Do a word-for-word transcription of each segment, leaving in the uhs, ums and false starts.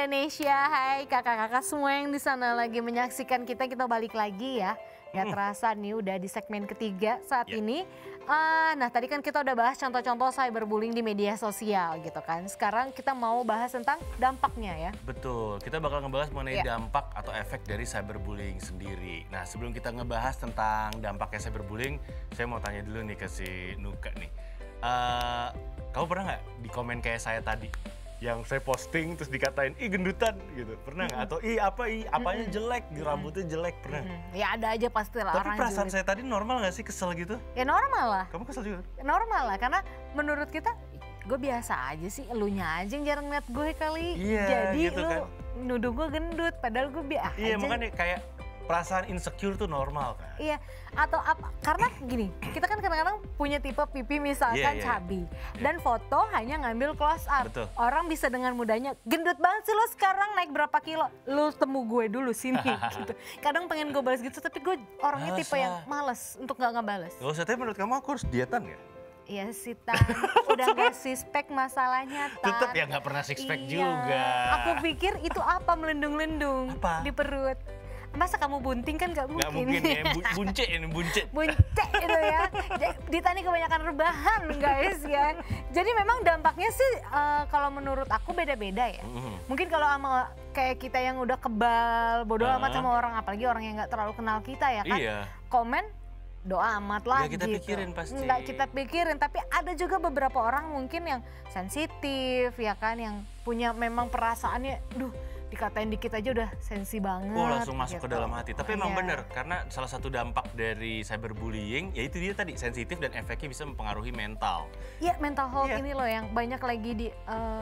Indonesia, hai kakak-kakak semua yang di sana lagi menyaksikan kita, kita balik lagi ya. Gak hmm. terasa nih udah di segmen ketiga saat yeah. ini. Uh, nah tadi kan kita udah bahas contoh-contoh cyberbullying di media sosial gitu kan. Sekarang kita mau bahas tentang dampaknya ya. Betul, kita bakal ngebahas mengenai yeah. dampak atau efek dari cyberbullying sendiri. Nah sebelum kita ngebahas tentang dampaknya cyberbullying, saya mau tanya dulu nih ke si Nuka nih. Uh, kamu pernah nggak di komen kayak saya tadi? Yang saya posting terus dikatain, ih gendutan gitu, pernah nggak? Atau ih apa, ih apanya jelek, rambutnya jelek, pernah? Ya ada aja pasti lah. Tapi perasaan julid. Saya tadi normal nggak sih, kesel gitu? Ya normal lah. Kamu kesel juga? Normal lah, karena menurut kita, gue biasa aja sih, elunya aja yang jarang liat gue kali. Iya, jadi gitu lu kan? nuduh gue gendut, padahal gue biasa iya, aja. Iya makanya kayak perasaan insecure tuh normal kan? Iya, atau apa, karena gini, kita kan kadang-kadang punya tipe pipi misalkan yeah, yeah. cabi. Yeah. Dan foto hanya ngambil close up. Betul. Orang bisa dengan mudahnya, gendut banget sih lo sekarang naik berapa kilo? Lo temu gue dulu sini gitu. Kadang pengen gue balas gitu, tapi gue orangnya tipe yang males untuk gak ngebales. Gak usah, tapi menurut kamu aku harus dietan ya? Iya sih Tan, udah gak six-pack masalahnya Tan. Tetep ya gak pernah six-pack iya. juga. Aku pikir itu apa melendung-lendung di perut. Masa kamu bunting kan gak mungkin. Gak mungkin ya, bunce ini, bunce. Bunce itu ya, Dita nih kebanyakan rebahan guys ya. Jadi memang dampaknya sih uh, kalau menurut aku beda-beda ya. Mm-hmm. Mungkin kalau sama kayak kita yang udah kebal, bodo uh. amat sama orang, apalagi orang yang gak terlalu kenal kita ya kan. Iya. Komen, doa amat lah gak kita gitu. pikirin pasti. Nggak kita pikirin, tapi ada juga beberapa orang mungkin yang sensitif ya kan, yang punya memang perasaannya, duh dikatain dikit aja udah sensi banget. Oh langsung masuk gitu. ke dalam hati. Tapi emang yeah. bener, karena salah satu dampak dari cyberbullying, yaitu dia tadi sensitif dan efeknya bisa mempengaruhi mental. Iya, mental health yeah. ini loh yang banyak lagi di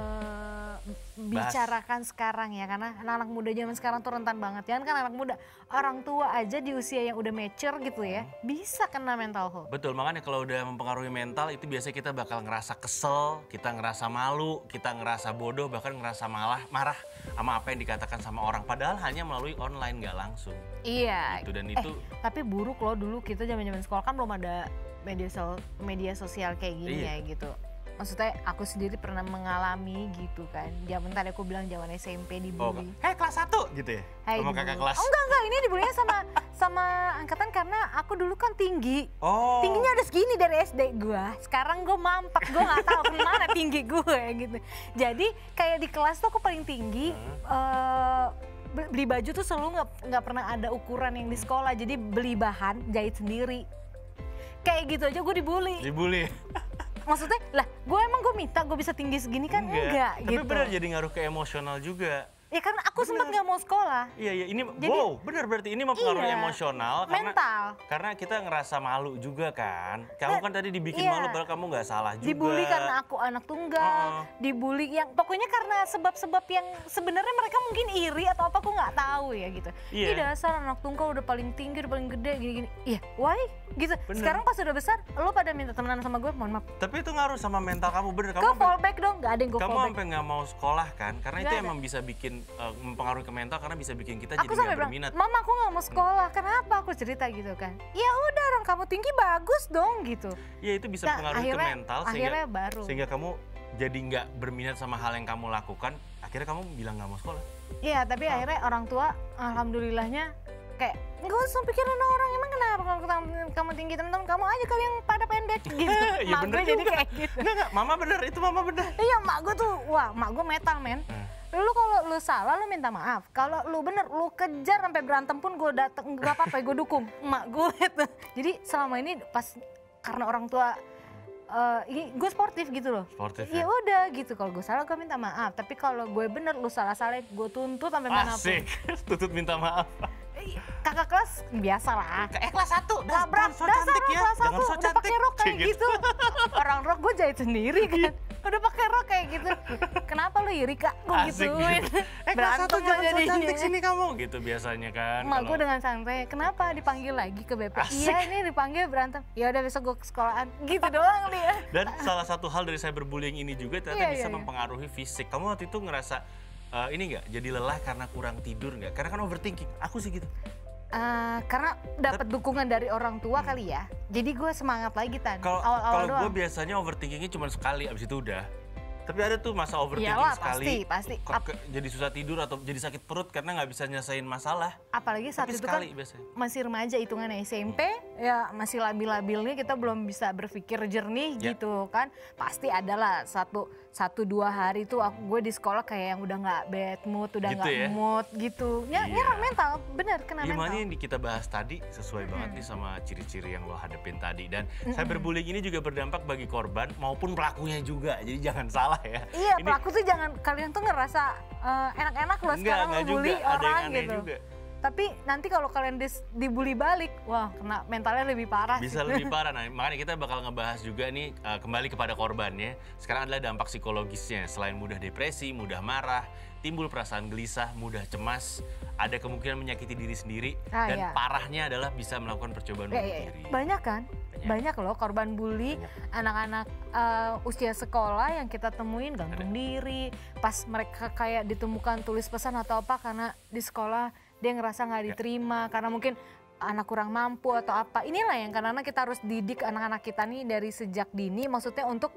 uh, bicarakan sekarang ya, karena anak-anak muda zaman sekarang tuh rentan banget. Jangan kan anak muda, orang tua aja di usia yang udah mature gitu ya, bisa kena mental health. Betul, makanya kalau udah mempengaruhi mental itu biasanya kita bakal ngerasa kesel, kita ngerasa malu, kita ngerasa bodoh, bahkan ngerasa malah marah sama apa yang dikatakan sama orang. Padahal hanya melalui online, nggak langsung. Iya. Gitu, dan eh, itu. Tapi buruk loh dulu kita zaman-zaman sekolah kan belum ada media, so media sosial kayak gini iya. ya gitu. Maksudnya aku sendiri pernah mengalami gitu kan. Zaman tadi aku bilang zaman S M P dibully. Oh, hei kelas satu gitu ya? Hey, sama kakak kelas? Oh enggak, enggak. Ini dibulinya sama sama angkatan karena aku dulu kan tinggi. Oh. Tingginya udah segini dari S D gue. Sekarang gue mampak, gue gak tahu kemana tinggi gue gitu. Jadi kayak di kelas tuh aku paling tinggi. Hmm. Uh, beli baju tuh selalu gak, gak pernah ada ukuran yang di sekolah. Jadi beli bahan, jahit sendiri. Kayak gitu aja gue dibully. Dibully? Maksudnya, lah gue emang gue minta gue bisa tinggi segini kan? Enggak, enggak tapi gitu. Tapi benar jadi ngaruh ke emosional juga. Ya karena aku sempat nggak mau sekolah. Iya, iya. Ini, jadi, wow, benar berarti ini mempengaruhi iya, emosional. Karena, mental. Karena kita ngerasa malu juga kan. Kamu kan tadi dibikin iya. malu, padahal kamu nggak salah juga. Dibully karena aku anak tunggal. Uh-uh. Dibully yang, pokoknya karena sebab-sebab yang sebenarnya mereka mungkin iri atau apa, aku nggak tahu ya gitu. Iya. Ih dasar anak tunggal udah paling tinggi, udah paling gede, gini-gini. Iya, why? Gitu. Bener. Sekarang pas udah besar, lo pada minta temenan sama gue, mohon maaf. Tapi itu ngaruh sama mental kamu, bener. Kamu ke fallback dong, nggak ada yang gue fallback. Kamu sampai nggak mau sekolah kan? Karena gak itu ada. Emang bisa bikin, uh, mempengaruhi ke mental, karena bisa bikin kita aku jadi nggak berminat. Mama aku nggak mau sekolah, kenapa? Aku cerita gitu kan. Ya udah dong, kamu tinggi bagus dong gitu. Ya itu bisa nah, pengaruh ke mental sehingga, baru. sehingga kamu jadi nggak berminat sama hal yang kamu lakukan. Akhirnya kamu bilang nggak mau sekolah. Iya, tapi oh. akhirnya orang tua alhamdulillahnya kayak nggak usah pikirin orang, emang kenapa kalau kamu tinggi, teman-teman kamu aja kali yang pada pendek gitu. Ya mak gue jadi kayak gitu. Enggak, enggak, mama bener, itu mama bener. Iya, mak gue tuh, wah mak gue metal men. Hmm. Lu kalau lu salah lu minta maaf, kalau lu bener lu kejar sampai berantem pun gue dateng, gak apa-apa gue dukung emak gue itu. Jadi selama ini pas karena orang tua uh, ini gue sportif gitu loh. Sportif ya. Ya udah gitu, kalau gue salah gue minta maaf, tapi kalau gue bener lu salah-salah gue tuntut sampai manapun. Asik, tuntut minta maaf. Kakak kelas biasa lah. Eh kelas satu, das, das, so dasar cantik ya. Kelas satu so udah pakai rok kayak gitu. Orang rok gue jahit sendiri kan. Udah pakai rok kayak gitu. Kenapa lu iri kak? Gue gituin. Gitu. Eh kelas satu jangan so cantik sini kamu. Gitu biasanya kan. Mak gue dengan santai, kenapa dipanggil lagi ke B P? Iya ini dipanggil berantem. Ya udah besok gue ke sekolahan. Gitu doang dia. Dan salah satu hal dari cyberbullying ini juga ternyata iya, bisa iya, mempengaruhi iya. fisik. Kamu waktu itu ngerasa uh, ini nggak? Jadi lelah karena kurang tidur nggak? Karena kan overthinking. Aku sih gitu. Uh, karena dapat dukungan dari orang tua hmm. kali ya, jadi gue semangat lagi Tan. Kalau gue biasanya overthinkingnya cuma sekali, abis itu udah. Tapi ada tuh masa overthinking Iyalah, sekali. pasti, pasti. Kok ke- jadi susah tidur atau jadi sakit perut karena nggak bisa nyelesain masalah. Apalagi saat Tapi itu kan sekali biasanya. masih remaja hitungannya S M P, ya masih labil-labilnya kita belum bisa berpikir jernih Ya. gitu kan. Pasti adalah satu satu dua hari tuh aku gue di sekolah kayak yang udah nggak bad mood, udah Gitu nggak ya? mood gitu. Ya, Iya. nyerang mental, bener kena Gimana mental. yang di- kita bahas tadi sesuai banget nih sama ciri-ciri yang lo hadepin tadi. Dan cyberbullying ini juga berdampak bagi korban maupun pelakunya juga. Jadi jangan salah ya. Iya, Ini- pelaku tuh jangan kalian tuh ngerasa eh, enak-enak loh Enggak, sekarang enggak ngebully juga. Ada yang orang aneh gitu. juga. Tapi nanti kalau kalian dis- dibully balik, wah kena mentalnya lebih parah. Bisa sih. lebih parah. Nah, makanya kita bakal ngebahas juga nih uh, kembali kepada korbannya. Sekarang adalah dampak psikologisnya. Selain mudah depresi, mudah marah, timbul perasaan gelisah, mudah cemas, ada kemungkinan menyakiti diri sendiri, Ah, dan iya. parahnya adalah bisa melakukan percobaan Ya, bunuh ya, ya. diri. Banyak kan? Banyak. Banyak loh korban bully anak-anak uh, usia sekolah yang kita temuin gantung diri. Pas mereka kayak ditemukan tulis pesan atau apa karena di sekolah dia ngerasa nggak diterima karena mungkin anak kurang mampu atau apa. Inilah yang karena kita harus didik anak-anak kita nih dari sejak dini, maksudnya untuk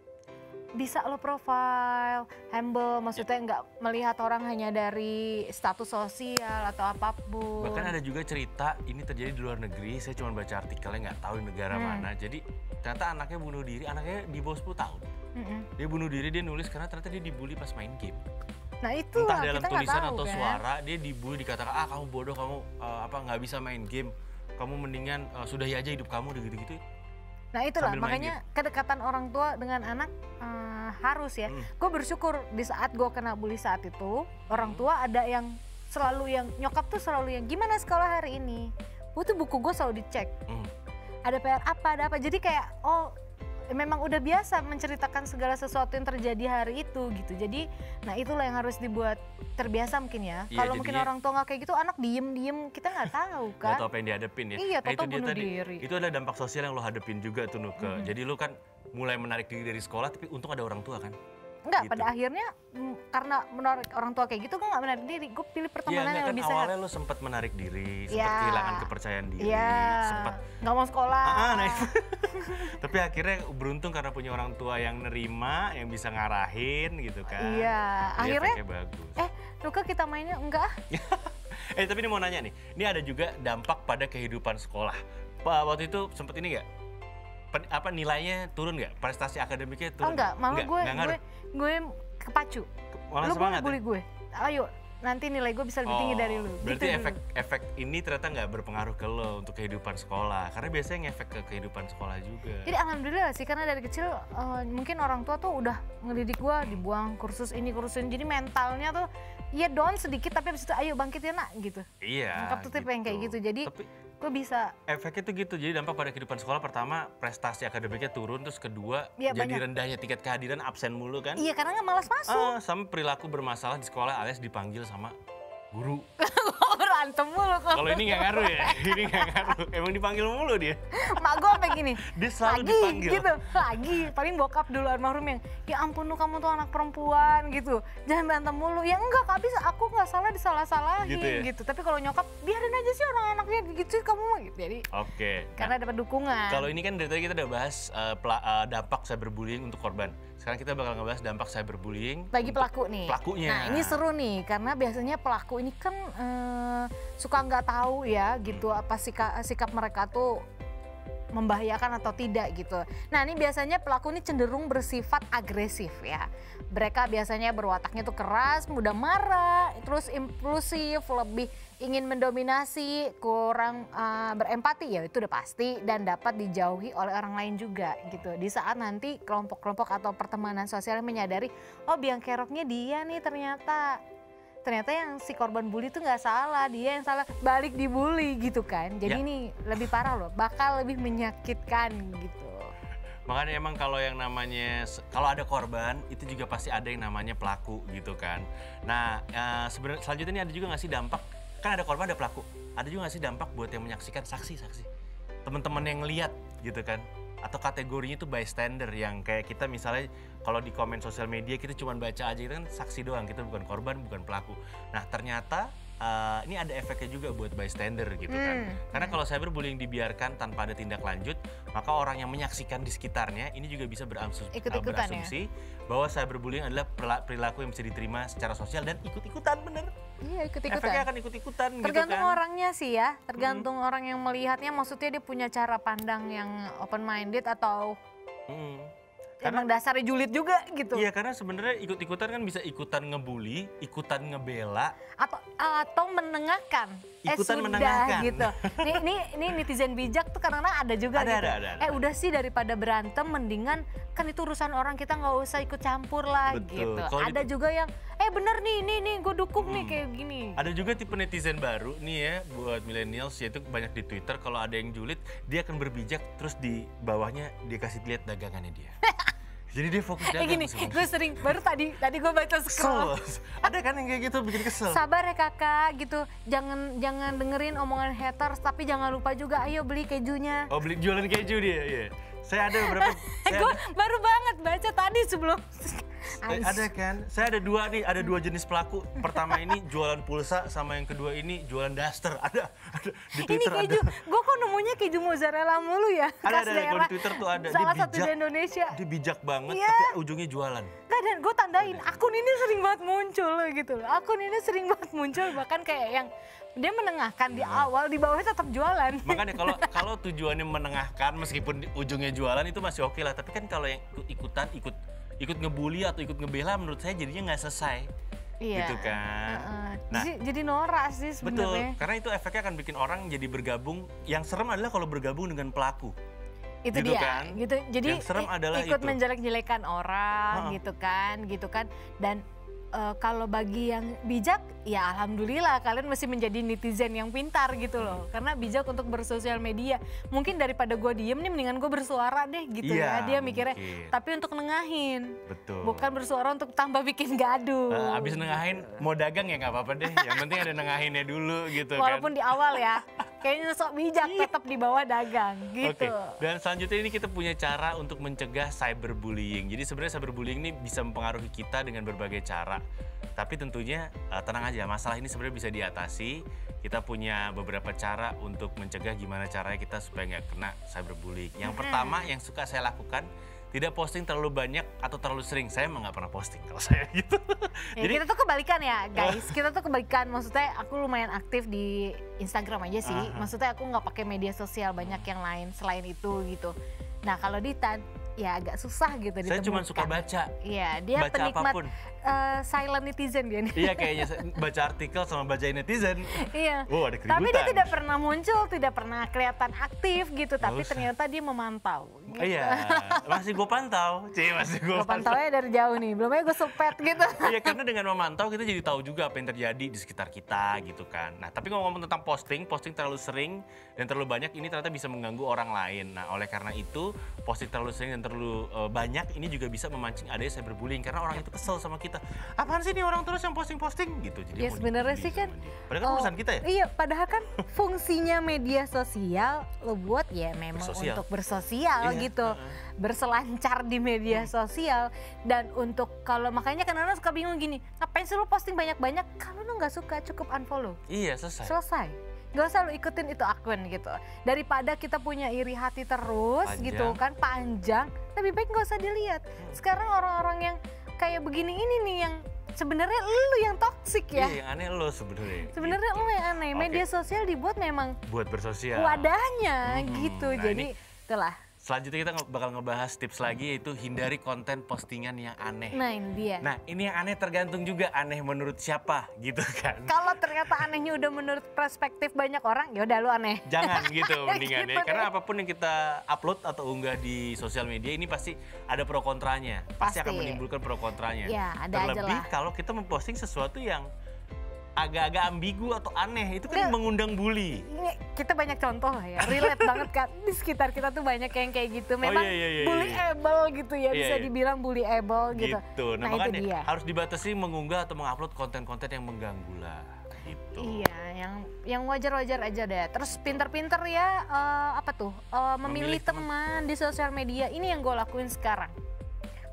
bisa low profile, humble, maksudnya nggak melihat orang hanya dari status sosial atau apapun. Bahkan ada juga cerita ini terjadi di luar negeri. Saya cuma baca artikelnya, nggak tahu di negara Hmm. mana. Jadi ternyata anaknya bunuh diri, anaknya di bawah sepuluh tahun. Mm-mm. Dia bunuh diri, dia nulis karena ternyata dia dibully pas main game. Nah itu Entah lah, dalam kita nggak tulisan tahu atau kan. suara, dia dibully, dikatakan ah kamu bodoh, kamu uh, apa nggak bisa main game, kamu mendingan uh, sudahi aja hidup kamu, gitu-gitu. Nah itulah sambil main makanya kedekatan orang tua dengan anak eh, harus ya. Hmm. Gue bersyukur di saat gue kena bully saat itu orang tua ada yang selalu yang nyokap tuh selalu yang gimana sekolah hari ini. Gue tuh buku gue selalu dicek. Hmm. Ada P R apa, ada apa. Jadi kayak oh memang udah biasa menceritakan segala sesuatu yang terjadi hari itu gitu. Jadi nah itulah yang harus dibuat terbiasa mungkin ya. Iya, Kalau mungkin jadinya- orang tua nggak kayak gitu anak diem-diem kita nggak tahu Gak kan. tau apa yang dihadepin ya. Iya, Nah, tau-tau itu dia bunuh tadi. diri. Itu adalah dampak sosial yang lo hadepin juga tuh Nuke. Jadi lo kan mulai menarik diri dari sekolah, tapi untung ada orang tua kan. Enggak, Gitu. pada akhirnya mm, karena menarik orang tua kayak gitu gue nggak menarik diri. Gue pilih Iya, pertemanan enggak yang kan lebih sehat. awalnya lo sempat menarik diri, sempat Iya. kehilangan kepercayaan diri, Iya, sempat nggak mau sekolah. Ah, ah, nah itu. Tapi akhirnya beruntung karena punya orang tua yang nerima, yang bisa ngarahin gitu kan. Iya, Jadi akhirnya efeknya bagus. eh Luka kita mainnya enggak? eh tapi ini mau nanya nih, ini ada juga dampak pada kehidupan sekolah. Pak waktu itu sempet ini nggak? Pen- apa nilainya turun nggak? Prestasi akademiknya Oh turun? enggak, malah Nggak? gue Nggak gue ngaruh? gue kepacu. Malah Lu boleh semangat ya? bully gue. Ayo, nanti nilai gue bisa lebih tinggi Oh, dari lu. Berarti Gitu efek dulu. efek ini ternyata nggak berpengaruh ke lo untuk kehidupan sekolah. Karena biasanya ngefek ke kehidupan sekolah juga. Jadi alhamdulillah sih karena dari kecil eh, mungkin orang tua tuh udah ngedidik gue dibuang kursus ini kursus ini. Jadi mentalnya tuh ya down sedikit tapi habis itu ayo bangkit ya nak gitu. Iya. Nyokap tuh tipe yang kayak gitu. Jadi Tapi gue bisa efeknya tuh gitu. Jadi dampak pada kehidupan sekolah pertama prestasi akademiknya turun, terus kedua Iya, jadi banyak. rendahnya tingkat kehadiran, absen mulu kan. iya karena nggak malas masuk. Ah, sama perilaku bermasalah di sekolah alias dipanggil sama guru. Berantem mulu kok. Kalau ini nggak ngaruh ya, ini nggak ngaruh. Emang dipanggil mulu dia. Mak gue sampai gini. Dia selalu lagi dipanggil. gitu, lagi. Paling bokap dulu almarhum yang, ya ampun lu kamu tuh anak perempuan gitu. Jangan berantem mulu. Ya enggak, Kak bisa aku nggak salah disalah-salahin Gitu ya? gitu. Tapi kalau nyokap biarin aja sih orang anaknya gitu kamu mah gitu. Jadi Oke. karena dapat dukungan. Kalau ini kan dari tadi kita udah bahas uh, pela- uh, dampak cyberbullying untuk korban. Sekarang kita bakal ngebahas dampak cyberbullying bagi untuk pelaku nih. pelakunya. Nah ini seru nih karena biasanya pelaku ini kan eh, suka nggak tahu ya gitu apa sikap sikap mereka tuh membahayakan atau tidak gitu. Nah ini biasanya pelaku ini cenderung bersifat agresif ya. Mereka biasanya berwataknya tuh keras, mudah marah, terus impulsif, lebih ingin mendominasi, kurang uh, berempati ya itu udah pasti dan dapat dijauhi oleh orang lain juga gitu. Di saat nanti kelompok-kelompok atau pertemanan sosial menyadari, oh biang keroknya dia nih ternyata. Ternyata yang si korban bully itu nggak salah, dia yang salah balik dibully gitu kan. Jadi Ya. ini lebih parah loh, bakal lebih menyakitkan gitu. Makanya emang kalau yang namanya, kalau ada korban, itu juga pasti ada yang namanya pelaku gitu kan. Nah uh, sebenarnya selanjutnya ini ada juga nggak sih dampak, kan ada korban ada pelaku, ada juga nggak sih dampak buat yang menyaksikan, saksi-saksi, teman-teman yang lihat gitu kan. Atau kategorinya itu bystander yang kayak kita misalnya kalau di komen sosial media kita cuma baca aja, itu kan saksi doang, kita bukan korban, bukan pelaku. Nah ternyata uh, ini ada efeknya juga buat bystander gitu hmm. kan. Karena kalau cyberbullying dibiarkan tanpa ada tindak lanjut, maka orang yang menyaksikan di sekitarnya ini juga bisa beramsus, uh, berasumsi ya? bahwa cyberbullying adalah perilaku yang bisa diterima secara sosial dan ikut-ikutan, bener. Iya, ikut-ikutan. Efeknya akan ikut-ikutan gitu kan. Tergantung orangnya sih ya, tergantung hmm. orang yang melihatnya, maksudnya dia punya cara pandang yang open minded atau hmm. Karena, emang dasarnya julid juga gitu. Iya, karena sebenarnya ikut-ikutan kan bisa ikutan ngebully, ikutan ngebela, atau atau menengahkan. Ikutan eh, sudah, menengahkan gitu. Ini, ini ini netizen bijak tuh kadang-kadang ada juga ada, gitu. Ada, ada, ada. Eh udah sih daripada berantem mendingan kan itu urusan orang, kita nggak usah ikut campur lah. Betul. Gitu. Kalo ada di... juga yang eh bener nih, ini nih gue dukung hmm. nih kayak gini. Ada juga tipe netizen baru nih ya buat millennials, yaitu banyak di Twitter kalau ada yang julid dia akan berbijak terus di bawahnya dia kasih lihat dagangannya dia. Jadi dia fokus dagang. Eh gini, gue sering, baru tadi tadi gue baca scroll. Ada kan yang kayak gitu bikin kesel. Sabar ya kakak gitu, jangan jangan dengerin omongan haters, tapi jangan lupa juga ayo beli kejunya. Oh beli jualan keju dia, iya. Saya ada beberapa. Gue baru banget baca tadi sebelum. Eh, ada kan, saya ada dua nih, ada dua jenis pelaku. Pertama ini jualan pulsa, sama yang kedua ini jualan daster. Ada, ada di Twitter. Ini keju, gue kok nemunya keju mozzarella mulu ya. Ada, ada, ada di Twitter tuh ada. Salah dia satu bijak, di Indonesia. Dia bijak banget, yeah. tapi ujungnya jualan. Gak, dan gue tandain, akun ini sering banget muncul gitu loh. Akun ini sering banget muncul, bahkan kayak yang dia menengahkan di awal, di bawahnya tetap jualan. Makanya kalau kalau tujuannya menengahkan meskipun ujungnya jualan itu masih oke lah. Tapi kan kalau yang ikutan ikut ikut ngebully atau ikut ngebela, menurut saya jadinya nggak selesai. Iya. Gitu kan. Uh, nah, jadi, jadi norak sih sebenarnya. Betul, karena itu efeknya akan bikin orang jadi bergabung. Yang serem adalah kalau bergabung dengan pelaku. Itu gitu dia, kan? gitu. Jadi yang serem adalah ikut itu. menjelek-jelekan orang, uh-huh. gitu kan, gitu kan. Dan uh, kalau bagi yang bijak, ya alhamdulillah kalian masih menjadi netizen yang pintar gitu loh. Karena bijak untuk bersosial media. Mungkin daripada gue diem nih, mendingan gue bersuara deh gitu iya, ya. Dia mikirnya, mungkin. tapi untuk nengahin. Betul. Bukan bersuara untuk tambah bikin gaduh. Uh, abis nengahin, mau dagang ya nggak apa-apa deh. Yang penting ada nengahinnya dulu gitu. Walaupun kan. di awal ya. Kayaknya sok bijak tetap di bawah dagang gitu. Oke. Dan selanjutnya ini kita punya cara untuk mencegah cyberbullying. Jadi sebenarnya cyberbullying ini bisa mempengaruhi kita dengan berbagai cara. Tapi tentunya uh, tenang aja, masalah ini sebenarnya bisa diatasi. Kita punya beberapa cara untuk mencegah gimana caranya kita supaya nggak kena cyberbullying. Yang hmm. pertama yang suka saya lakukan, tidak posting terlalu banyak atau terlalu sering. Saya emang nggak pernah posting kalau saya gitu. Ya, kita tuh kebalikan ya guys, kita tuh kebalikan. Maksudnya aku lumayan aktif di Instagram aja sih. Uh-huh. Maksudnya aku nggak pakai media sosial banyak yang lain selain itu gitu. Nah kalau Ditan, ya agak susah gitu saya ditemukan. Cuma suka baca. Iya, dia baca penikmat uh, silent netizen dia nih. Iya kayaknya baca artikel sama baca netizen. Iya. Oh, ada keributan. Tapi dia tidak pernah muncul, tidak pernah kelihatan aktif gitu. Gak tapi usah. Ternyata dia memantau. Gitu. Iya, masih gue pantau. Cie, masih gue pantau. Pantaunya dari jauh nih, belum aja gue sepet gitu. Iya, karena dengan memantau kita jadi tahu juga apa yang terjadi di sekitar kita gitu kan. Nah, tapi ngomong tentang posting, posting terlalu sering dan terlalu banyak ini ternyata bisa mengganggu orang lain. Nah, oleh karena itu posting terlalu sering dan terlalu uh, banyak ini juga bisa memancing adanya cyberbullying karena orang itu kesel sama kita. Apaan sih nih orang terus yang posting-posting gitu. Jadi ya sebenarnya sih kan padahal kan oh, urusan kita ya. Iya, padahal kan fungsinya media sosial lo buat ya memang bersosial. Untuk bersosial iya, gitu. Uh-uh. Berselancar di media sosial dan untuk kalau makanya kadang-kadang suka bingung gini, ngapain sih lo posting banyak-banyak? Kalau lo nggak suka cukup unfollow. Iya, selesai. Selesai. Gak usah lu ikutin itu akun gitu. Daripada kita punya iri hati terus panjang. Gitu kan, panjang, lebih baik gak usah dilihat. Sekarang orang-orang yang kayak begini ini nih yang sebenarnya lu yang toksik ya. Iya, yang aneh lu sebenarnya. Sebenarnya gitu. Lu yang aneh. Okay. Media sosial dibuat memang buat bersosial. Wadahnya hmm, gitu. Nah jadi itulah. Selanjutnya kita bakal ngebahas tips lagi, yaitu hindari konten postingan yang aneh. Nah ini dia. Nah ini yang aneh tergantung juga aneh menurut siapa gitu kan. Kalau ternyata anehnya udah menurut perspektif banyak orang, ya udah lu aneh. Jangan gitu mendingan gitu ya. Karena apapun yang kita upload atau unggah di sosial media ini pasti ada pro kontranya. Pasti, pasti akan menimbulkan pro kontranya. Ya, ada Terlebih aja lah. kalau kita memposting sesuatu yang agak-agak ambigu atau aneh, itu kan Nggak, mengundang bully. Ini kita banyak contoh ya, relate banget kan. Di sekitar kita tuh banyak yang kayak gitu. Memang oh, iya, iya, iya, bullyable gitu ya, iya, bisa iya. dibilang bullyable gitu. gitu. Nah, nah makanya itu dia. Harus dibatasi mengunggah atau mengupload konten-konten yang mengganggu lah. Gitu. Iya, yang yang wajar-wajar aja deh. Terus pinter-pinter ya, uh, apa tuh, uh, memilih, memilih teman di sosial media. Ini yang gue lakuin sekarang.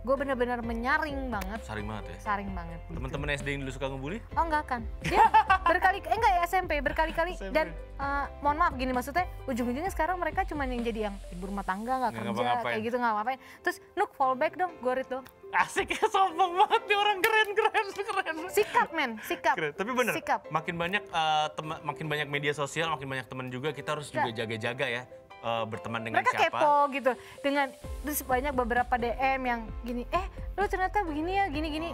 gue bener-bener menyaring banget. Saring banget ya? Saring banget. Gitu. Temen-temen S D yang dulu suka ngebully? Oh enggak kan, dia berkali, eh enggak ya S M P, berkali-kali. S M P. Dan uh, mohon maaf gini maksudnya, ujung-ujungnya sekarang mereka cuma yang jadi yang ibu rumah tangga, gak kerja, ngapa kayak gitu gak ngapain. Terus, Nuk fallback dong, gue read dong. Asik ya, sombong banget nih orang, keren, keren, keren. Sikap men, sikap. Keren. Tapi bener, sikap. makin banyak uh, tema, makin banyak media sosial, makin banyak teman juga, kita harus juga jaga-jaga ya. Uh, berteman dengan mereka siapa. Mereka kepo gitu, dengan terus banyak beberapa D M yang gini, eh lu ternyata begini ya, gini-gini.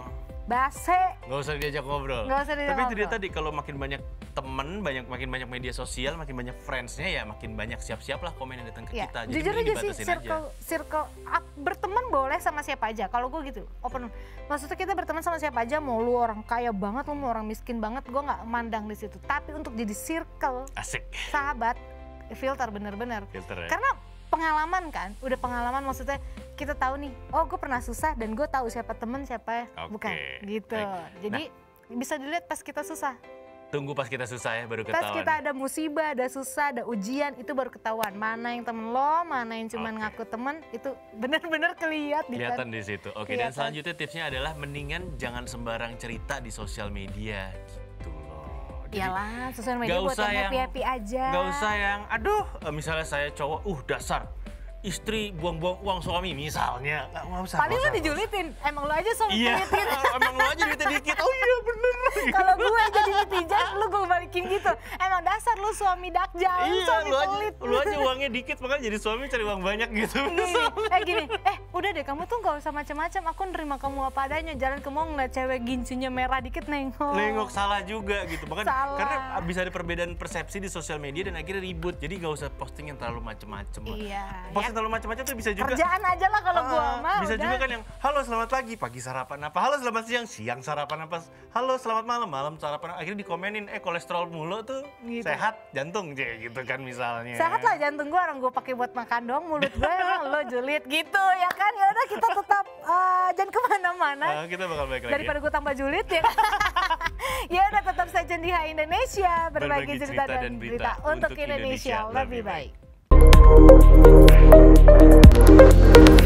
Base. Gak usah diajak ngobrol. Gak usah diajak Tapi itu ngobrol. dia tadi, kalau makin banyak temen, banyak makin banyak media sosial, makin banyak friends-nya ya makin banyak siap-siap lah komen yang datang ke ya, kita. Jadi jujur aja sih, circle, aja. circle up, berteman boleh sama siapa aja. Kalau gue gitu, open. Maksudnya kita berteman sama siapa aja, mau lu orang kaya banget, lu mau orang miskin banget, gue nggak mandang di situ. Tapi untuk jadi circle, asik, sahabat, filter bener-bener. Filter ya? Karena pengalaman kan, udah pengalaman maksudnya kita tahu nih, oh gue pernah susah dan gue tahu siapa temen siapa okay. bukan gitu. Baik. Jadi nah, bisa dilihat pas kita susah. Tunggu pas kita susah ya baru ketahuan. Pas kita ada musibah, ada susah, ada ujian itu baru ketahuan mana yang temen lo, mana yang cuma okay. ngaku temen, itu benar-benar kelihatan. Kelihatan di situ. Oke, okay, dan selanjutnya tipsnya adalah mendingan jangan sembarang cerita di sosial media. Gitu loh. Iyalah, sosial media buat yang happy-happy aja. Gak usah yang, aduh misalnya saya cowok, uh dasar. Istri buang-buang uang suami misalnya, nggak mau usah. Paling lu dijulitin, emang lu aja suami iya, julitin. emang lu aja duitnya dikit, oh iya bener. Kalau gue jadi netizen, lu gue balikin gitu. Emang dasar lu suami dakjal, iya, suami lu pelit. Aja, lu aja uangnya dikit, makanya jadi suami cari uang banyak gitu. Gini, eh gini, eh udah deh kamu tuh gak usah macam-macam, aku nerima kamu apa adanya. Jalan ke mall ngeliat cewek gincunya merah dikit nengok. Nengok salah juga gitu, makanya salah. Karena bisa ada perbedaan persepsi di sosial media dan akhirnya ribut. Jadi gak usah posting yang terlalu macem-macem. Iya. Posting ya. terlalu macem-macem tuh bisa juga. Kerjaan aja lah kalau ah, gua mah. Bisa udah. juga kan yang, halo selamat pagi, pagi sarapan apa? Halo selamat siang, siang sarapan apa? Halo selamat malam, malam sarapan. Akhirnya dikomenin, eh kolesterol mulu tuh gitu. Sehat jantung gitu kan misalnya. Sehat lah jantung gua, orang gua pakai buat makan dong, mulut gua emang lo julid gitu ya kan. Ya udah kita tetap uh, jangan kemana-mana. Nah, kita bakal balik lagi. Daripada gua tambah julid ya. Ya udah tetap saja di Hai Indonesia, berbagi, berbagi cerita, cerita dan berita, berita untuk Indonesia, Indonesia lebih baik. baik.